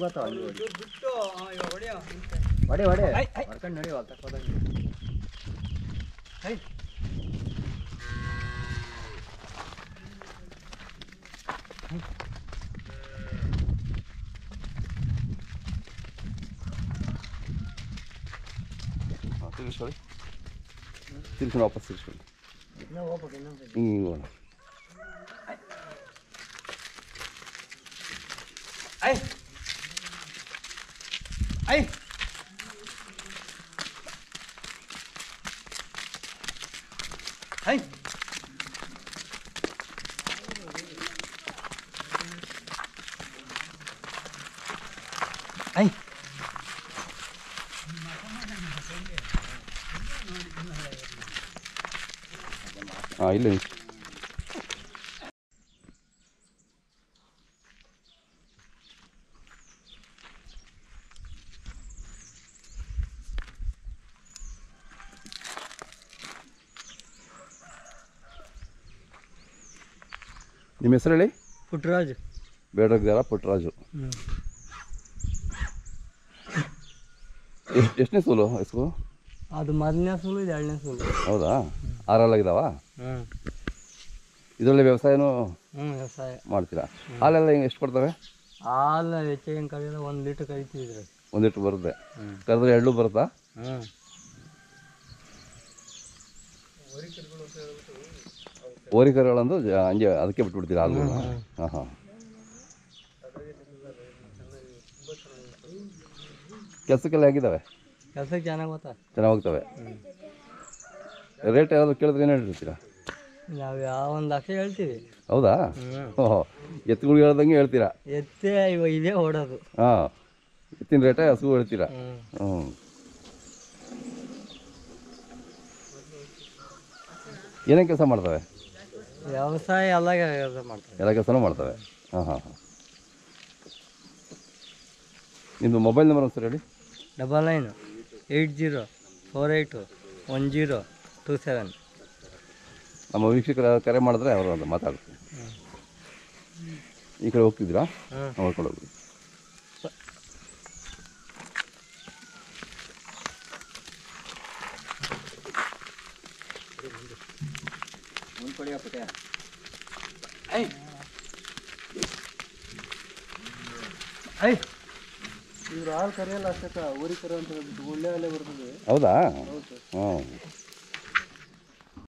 ಬರ್ತಾವ ಅಲ್ಲಿ ಹೊಡೆ ಹೊಡ್ಕೊಂಡು ನಡೆಯುವ ತಕ್ಕೋದಾಗ ತಿರ್ಗಿಸ್ಕೊಳ್ಳಿ ತಿರ್ಗಿಸ್ಕೊಂಡು ವಾಪಸ್ ತಿರ್ಗಿಸ್ಕೊಳ್ಳಿ ಹಿಂಗೆ ಹಿಂಗೆ ಹೋಗೋಣ ಐ ಐ ಐ ಐ ಹಾಂ ಇಲ್ಲ ನಿಮ್ಮ ಹೆಸರು ಹೇಳಿ ಪುಟ್ಟರಾಜು ಬೇಡಗ್ದಾರ ಪುಟ್ಟರಾಜು ಎಷ್ಟನೇ ಸೂಲು ಹೆಸರು ಅದು ಮೊದಲನೇ ಸೂಲು ಇದು ಎರಡನೇ ಸೂಲು ಹೌದಾ ಆರಲ್ಲಾಗಿದ್ದಾವ ಹ್ಞೂ ಇದರಲ್ಲಿ ವ್ಯವಸಾಯನೂ ವ್ಯವಸಾಯ ಮಾಡ್ತೀರಾ ಹಾಲೆಲ್ಲ ಹಿಂಗೆ ಎಷ್ಟು ಕೊಡ್ತವೆ ಹಾಲು ಹೆಚ್ಚಿಗೆ ಹೆಂಗೆ ಕರೆಯೋದು 1 ಲೀಟ್ರ್ ಕರಿತಿದ್ರಿ 1 ಲೀಟ್ರ್ ಬರುತ್ತೆ ಕರೆದ್ರೆ 2 ಬರುತ್ತಾ ಹ್ಞೂ ಓರಿಕರುಗಳಂದು ಹಂಗೆ ಅದಕ್ಕೆ ಬಿಟ್ಬಿಡ್ತೀರಾ ಹಾಲು ಹಾಂ ಹಾಂ ಕೆಲಸಕ್ಕೆಲ್ಲ ಹೇಗಿದ್ದಾವೆ ಕೆಲಸಕ್ಕೆ ಚೆನ್ನಾಗಿ ಹೋಗ್ತವೆ ರೇಟ್ ಯಾರಾದ್ರು ಕೇಳಿದ್ರೆ ಏನು ಹೇಳಿರ್ತೀರಾ ನಾವು ಯಾವ 1 ಲಕ್ಷ ಹೇಳ್ತೀವಿ ಹೌದಾ ಓಹೋ ಎತ್ತುಗಳಿಗೆ ಹೇಳ್ದಂಗೆ ಹೇಳ್ತೀರಾ ಎತ್ತೇ ಇವಾಗ ಇದೇ ಓಡೋದು ಹಾಂ ಎತ್ತಿನ ರೇಟೇ ಹಸು ಹೇಳ್ತೀರಾ ಹ್ಞೂ ಏನೇನು ಕೆಲಸ ಮಾಡ್ತವೆ ವ್ಯವಸಾಯ ಎಲ್ಲ ಕೆಲಸ ಮಾಡ್ತಾರೆ ಎಲ್ಲ ಕೆಲಸನೂ ಮಾಡ್ತವೆ ಹಾಂ ಹಾಂ ಹಾಂ ನಿಮ್ಮದು ಮೊಬೈಲ್ ನಂಬರ್ ಒಂದು ಸರ್ ಹೇಳಿ 9980481027 ನಮ್ಮ ವೀಕ್ಷಕರ ಕರೆ ಮಾಡಿದ್ರೆ ಅವರು ಅಂತ ಮಾತಾಡ್ತೀನಿ ಈ ಕಡೆ ಹೋಗ್ತಿದ್ದೀರಾ ನೋಡ್ಕೊಂಡು ಹೋಗಿ ಇವ್ರು ಹಾಲು ಕರೆಯಲ್ಲ ಅಷ್ಟಕ್ಕ ಊರಿಗೆ ಕರೆ ಅಂತ ಹೇಳ್ಬಿಟ್ಟು ಒಳ್ಳೆ ಹಾಲೇ ಬರ್ತದೆ ಹೌದಾ ಹ್ಞೂ